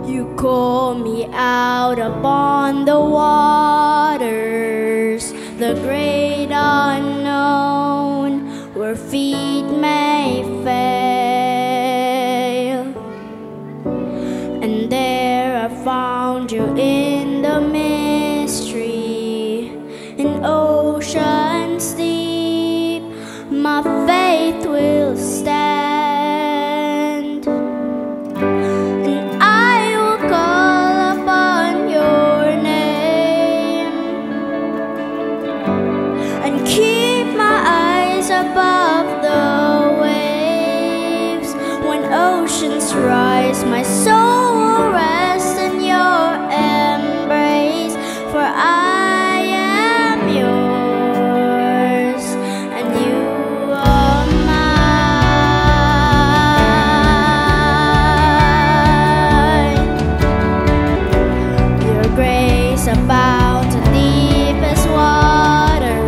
You call me out upon the waters, the great unknown, where feet may fail. And there I found you in the mystery, in oceans deep. My faith will stand. Keep my eyes above the waves. When oceans rise, my soul will rest in your embrace. For I am yours, and you are mine. Your grace abounds in deepest water.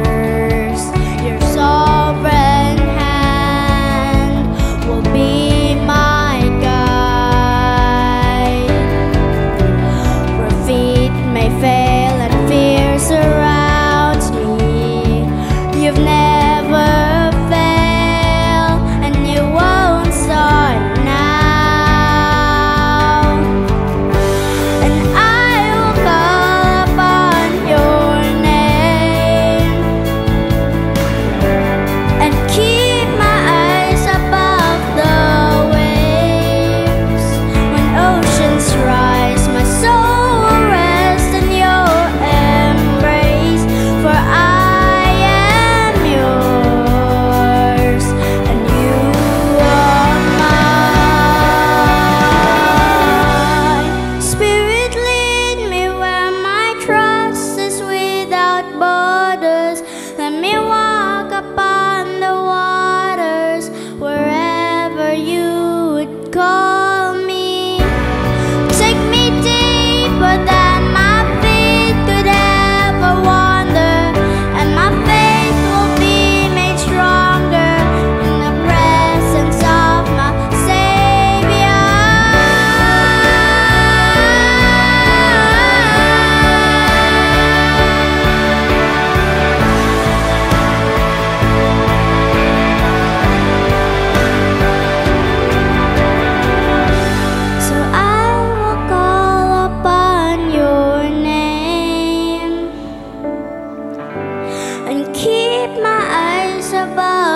Keep my eyes above